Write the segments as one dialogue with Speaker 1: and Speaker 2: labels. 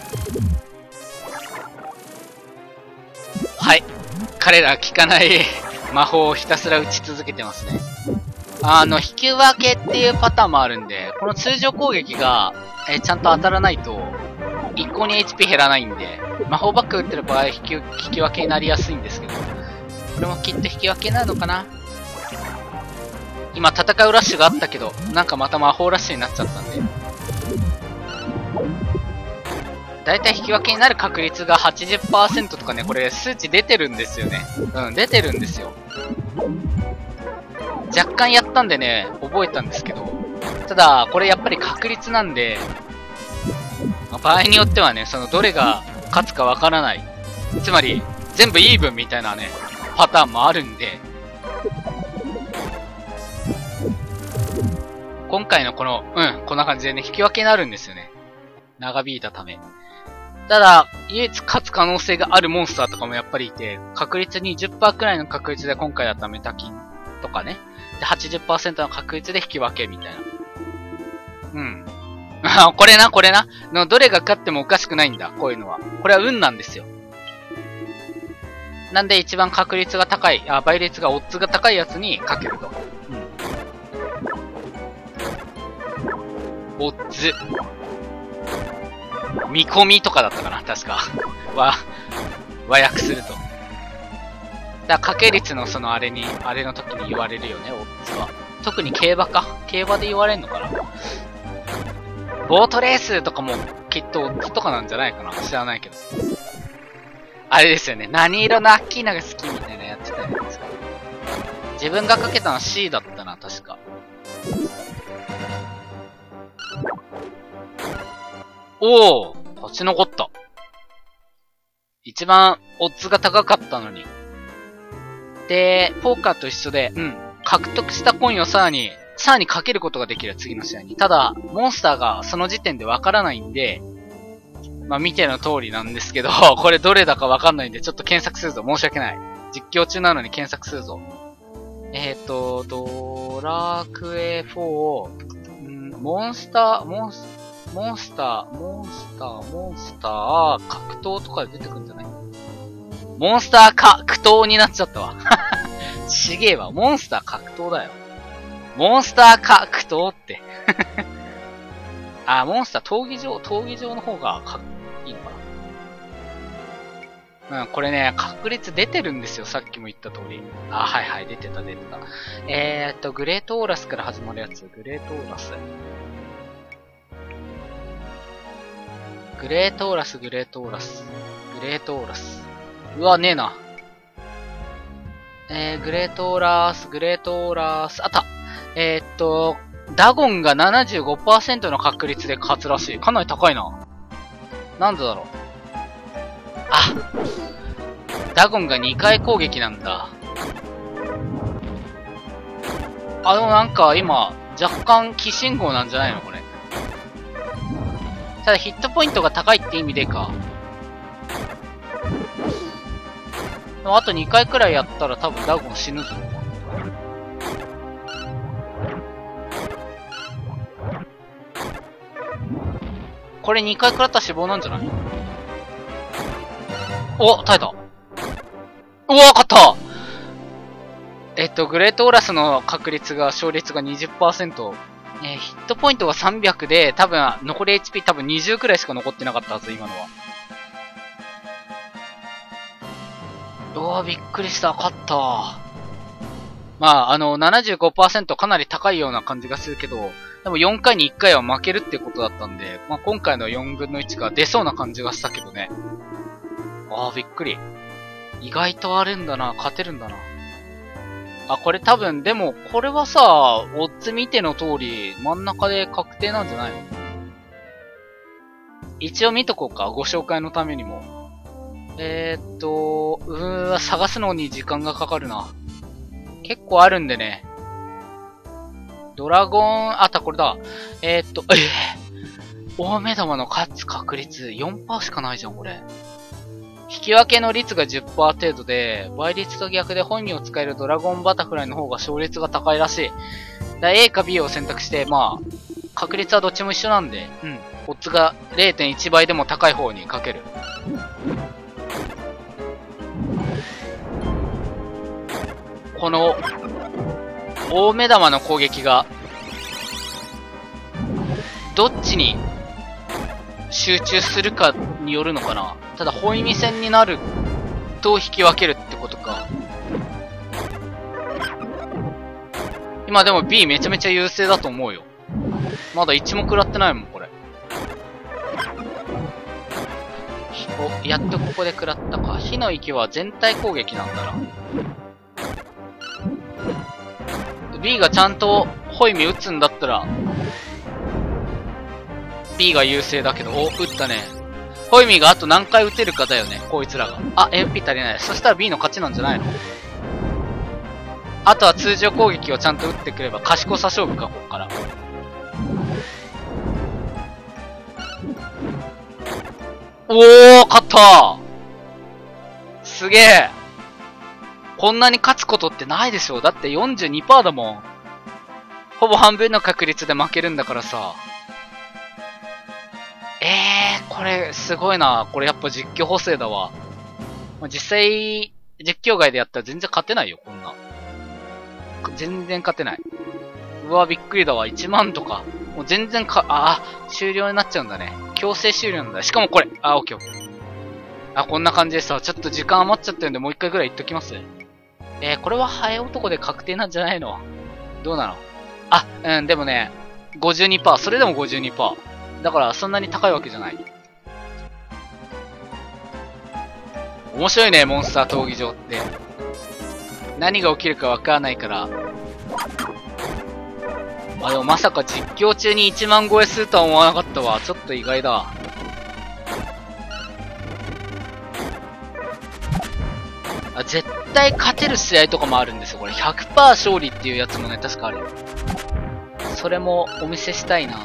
Speaker 1: はい。彼ら効かない魔法をひたすら打ち続けてますね。引き分けっていうパターンもあるんで、この通常攻撃が、ちゃんと当たらないと、一向に HP 減らないんで、魔法バック打ってる場合引き分けになりやすいんですけど、これもきっと引き分けなのかな。今戦うラッシュがあったけど、なんかまた魔法ラッシュになっちゃったんで。だいたい引き分けになる確率が 80% とかね、これ数値出てるんですよね。うん、出てるんですよ。若干やったんでね、覚えたんですけど、ただ、これやっぱり確率なんで、場合によってはね、そのどれが勝つかわからない。つまり、全部イーブンみたいなね、パターンもあるんで、今回のこの、こんな感じでね、引き分けになるんですよね。長引いたため。ただ、唯一勝つ可能性があるモンスターとかもやっぱりいて、確率 20% くらいの確率で今回だったメタキンとかね。で、80% の確率で引き分けみたいな。うん。これな。の、どれが勝ってもおかしくないんだ、こういうのは。これは運なんですよ。なんで一番確率が高い、倍率がオッズが高いやつにかけると。オッズ。見込みとかだったかな、確か。和訳すると。掛け率のそのあれの時に言われるよね、オッズは。特に競馬か。競馬で言われんのかな。ボートレースとかもきっとオッズとかなんじゃないかな。知らないけど。あれですよね。何色のアッキーナが好きみたいなやってたやつ。自分がかけたのは C だったな、確か。おー、勝ち残った。一番オッズが高かったのに。で、ポーカーと一緒で、獲得したコインをさらにかけることができる、次の試合に。ただ、モンスターがその時点でわからないんで、見ての通りなんですけど、これどれだかわかんないんで、ちょっと検索するぞ。申し訳ない。実況中なのに検索するぞ。ドラクエ4、モンスター、格闘とかで出てくるんじゃない？モンスター格闘になっちゃったわ。ちげえわ。モンスター格闘だよ。モンスター格闘って。モンスター闘技場の方がいいのかな。これね、確率出てるんですよ。さっきも言った通り。はい、出てた。グレートオーラスから始まるやつ。グレートオーラス。うわ、ねえな。グレートオーラス。あった。ダゴンが 75% の確率で勝つらしい。かなり高いな。なんでだろう。ダゴンが2回攻撃なんだ。でもなんか今、若干気信号なんじゃないのこれ。ただヒットポイントが高いって意味でか。でもあと2回くらいやったら多分ダゴン死ぬぞ。これ2回食らったら死亡なんじゃない？お、耐えた。うわ、勝った。グレートオーラスの勝率が 20%。ヒットポイントが300で、多分、残り HP 多分20くらいしか残ってなかったはず、今のは。うわ、びっくりした。勝った。75% かなり高いような感じがするけど、でも4回に1回は負けるってことだったんで、今回の4分の1が出そうな感じがしたけどね。びっくり。意外とあるんだな、勝てるんだな。これ多分、でも、これはさ、オッズ見ての通り、真ん中で確定なんじゃないの？一応見とこうか、ご紹介のためにも。探すのに時間がかかるな。結構あるんでね。ドラゴン、これだ。大目玉の勝つ確率 4% しかないじゃん、これ。引き分けの率が 10% 程度で、倍率と逆で本人を使えるドラゴンバタフライの方が勝率が高いらしい。A か B を選択して、確率はどっちも一緒なんで、 オッズが 0.1 倍でも高い方にかける。この、大目玉の攻撃が、どっちに集中するかによるのかな。ただ、ホイミ戦になると引き分けるってことか。今でも B めちゃめちゃ優勢だと思うよ。まだ1も食らってないもん、これ。お、やっとここで食らったか。火の息は全体攻撃なんだな。B がちゃんとホイミ打つんだったら、B が優勢だけど、お、打ったね。ホイミがあと何回打てるかだよね、こいつらが。あ、MP 足りない。そしたら B の勝ちなんじゃないの？あとは通常攻撃をちゃんと打ってくれば賢さ勝負か、こっから。おー、勝ったすげえ。こんなに勝つことってないでしょ。だって 42% だもん。ほぼ半分の確率で負けるんだからさ。これすごいな。これやっぱ実況補正だわ。実際、実況外でやったら全然勝てないよ、こんな。全然勝てない。うわ、びっくりだわ。1万とか。もう全然終了になっちゃうんだね。強制終了なんだ。しかもこれ、オッケーオッケー。こんな感じでさ、ちょっと時間余っちゃってるんでもう一回ぐらい言っときます。これはハエ男で確定なんじゃないの？どうなの？でもね、52%。それでも 52%。だからそんなに高いわけじゃない。面白いね、モンスター闘技場って。何が起きるかわからないから。でもまさか実況中に1万超えするとは思わなかったわ。ちょっと意外だ。絶対勝てる試合とかもあるんですよ。これ 100% 勝利っていうやつもね、確かあるよ。それもお見せしたいな。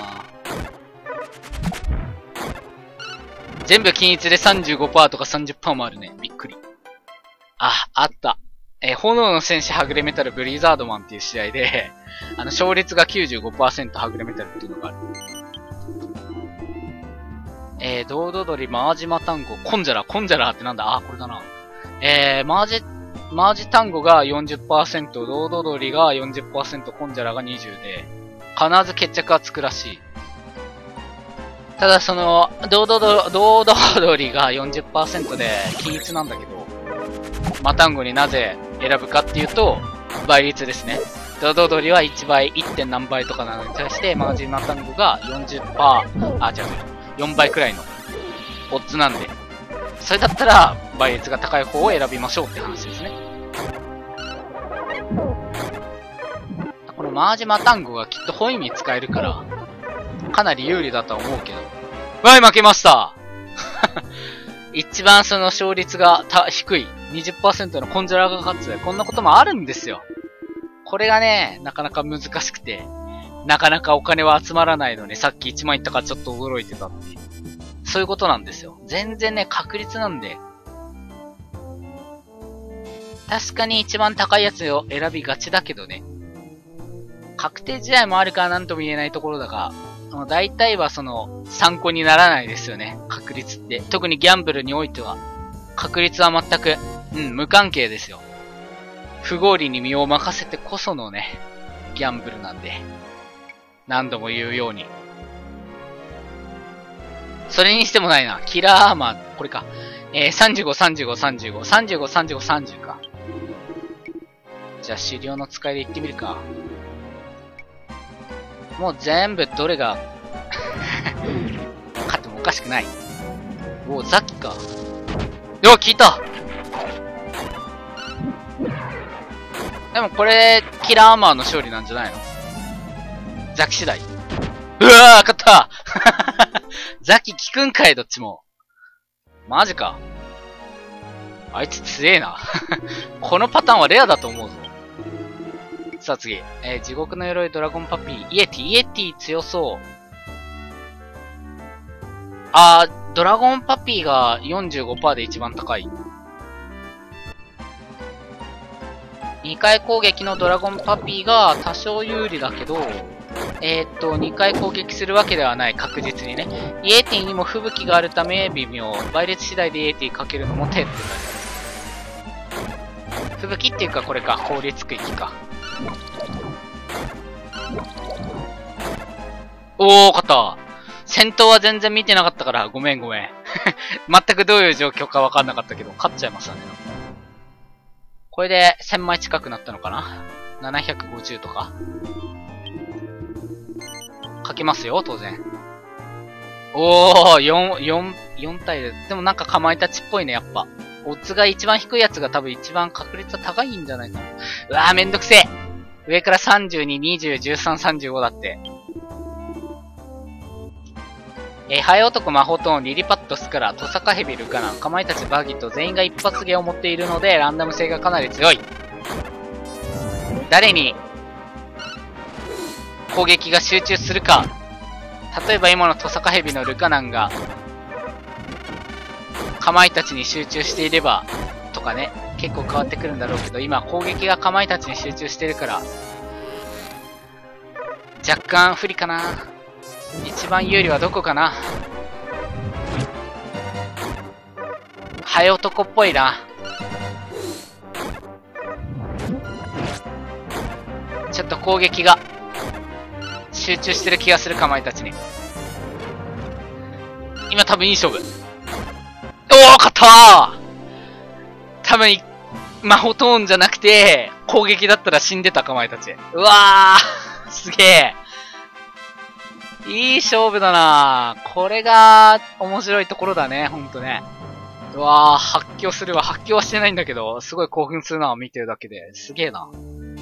Speaker 1: 全部均一で 35% とか 30% もあるね。びっくり。あった。炎の戦士はぐれメタルブリザードマンっていう試合で、勝率が 95% はぐれメタルっていうのがある。ドードドリ、マージマタンゴ、コンジャラってなんだ？これだな。マージタンゴが 40%、ドードドリが 40%、コンジャラが20で、必ず決着がつくらしい。ただその、ドードドリが 40% で均一なんだけど、マタンゴになぜ選ぶかっていうと、倍率ですね。ドードドリは1倍、1. 点何倍とかなのに対して、マージマタンゴが 40%、4倍くらいのオッズなんで、それだったら倍率が高い方を選びましょうって話ですね。このマージマタンゴがきっとホイミ使えるから、かなり有利だとは思うけど。負けました一番その勝率が低い 20% のコンジャラが勝つ。こんなこともあるんですよ。これがね、なかなか難しくて、なかなかお金は集まらないのに、さっき1万いったからちょっと驚いてたっていう。そういうことなんですよ。全然ね、確率なんで。確かに一番高いやつを選びがちだけどね。確定試合もあるからなんとも言えないところだが、大体はその、参考にならないですよね。確率って。特にギャンブルにおいては。確率は全く、無関係ですよ。不合理に身を任せてこそのね、ギャンブルなんで。何度も言うように。それにしてもないな。キラーアーマー、これか。35、35、35、35、35、30か。じゃあ、資料の使いで行ってみるか。もう全部どれが勝ってもおかしくない。ザキか。効いた。でもこれ、キラーアーマーの勝利なんじゃないの？ザキ次第。うわー、勝ったザキ効くんかい、どっちも。マジか。あいつ強えな。このパターンはレアだと思うぞ。さあ次。地獄の鎧ドラゴンパピー。イエティ強そう。ドラゴンパピーが 45% で一番高い。2回攻撃のドラゴンパピーが多少有利だけど、 2回攻撃するわけではない、確実にね。イエティにも吹雪があるため、微妙。倍率次第でイエティかけるのも手って感じです。吹雪っていうか、これか。効率区域か。おー、勝った。戦闘は全然見てなかったから、ごめん。全くどういう状況かわかんなかったけど、勝っちゃいましたね。これで1000枚近くなったのかな ?750 とか書きますよ、当然。おー、4体で。でもなんかかまいたちっぽいね、やっぱ。オッズが一番低いやつが多分一番確率は高いんじゃないかな。うわー、めんどくせえ。上から32、20、13、35だって。ハエ男、魔法トーン、リリパット、スカラ、トサカヘビ、ルカナン、かまいたち、バギット、全員が一発芸を持っているので、ランダム性がかなり強い。誰に攻撃が集中するか。例えば今のトサカヘビのルカナンが、かまいたちに集中していれば、とかね、結構変わってくるんだろうけど、今攻撃がかまいたちに集中してるから、若干不利かな。一番有利はどこかな。ハエ男っぽいな。ちょっと攻撃が集中してる気がする、かまいたちに。今多分いい勝負。おー、勝ったー。多分魔法トーンじゃなくて攻撃だったら死んでた、かまいたち。うわーすげえ。いい勝負だなぁ。これが面白いところだね、ほんとね。うわぁ、発狂するわ。発狂はしてないんだけど、すごい興奮するな、見てるだけで。すげえな。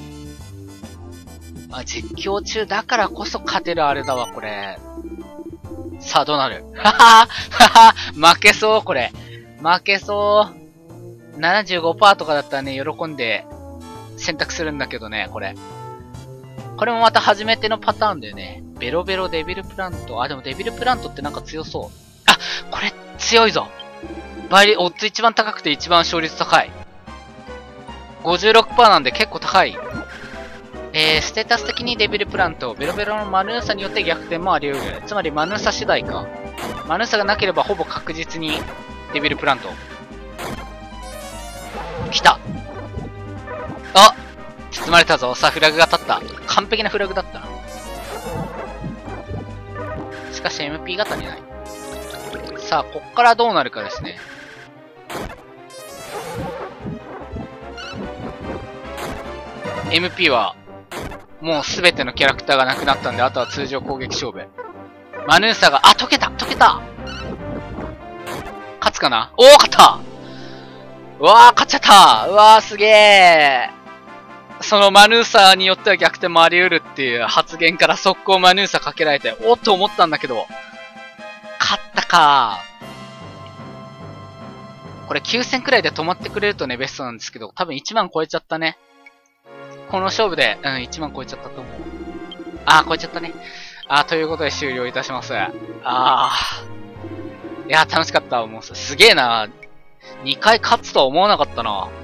Speaker 1: 実況中だからこそ勝てるあれだわ、これ。さあ、どうなる？ははは負けそう、これ。負けそう。75% とかだったらね、喜んで選択するんだけどね、これ。これもまた初めてのパターンだよね。ベロベロデビルプラント。あ、でもデビルプラントってなんか強そう。あ、これ強いぞ。オッズ一番高くて一番勝率高い。56% なんで結構高い。ステータス的にデビルプラント。ベロベロのマヌーサによって逆転もあり得る。つまりマヌーサ次第か。マヌーサがなければほぼ確実にデビルプラント。来た。あ、包まれたぞ。さあ、フラグが立った。完璧なフラグだったな。しかし MP が足りない。さあ、こっからどうなるかですね。MP は、もうすべてのキャラクターがなくなったんで、あとは通常攻撃勝負。マヌーサが、あ、解けた勝つかな。おー、勝ったうわー、勝っちゃったうわー、すげー。そのマヌーサによっては逆転もあり得るっていう発言から速攻マヌーサかけられて、おっと思ったんだけど、勝ったかー。これ9000くらいで止まってくれるとね、ベストなんですけど、多分1万超えちゃったね。この勝負で、1万超えちゃったと思う。超えちゃったね。ということで終了いたします。いや、楽しかった。もうすげえな。2回勝つとは思わなかったな。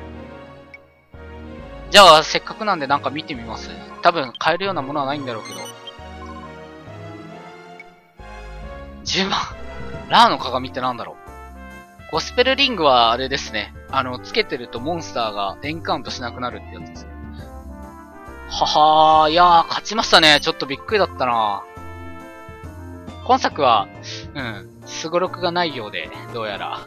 Speaker 1: じゃあ、せっかくなんでなんか見てみます。多分買えるようなものはないんだろうけど。10万。ラーの鏡ってなんだろう。ゴスペルリングはあれですね。つけてるとモンスターがエンカウントしなくなるってやつです。ははー、いやー、勝ちましたね。ちょっとびっくりだったな。今作は、スゴロクがないようで、どうやら。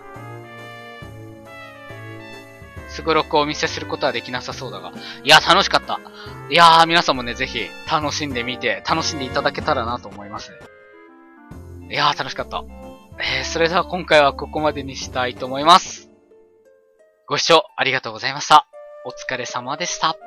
Speaker 1: スゴロクをお見せすることはできなさそうだが。いや、楽しかった。いやー、皆さんもね、ぜひ、楽しんでいただけたらなと思います。いやー、楽しかった。それでは今回はここまでにしたいと思います。ご視聴ありがとうございました。お疲れ様でした。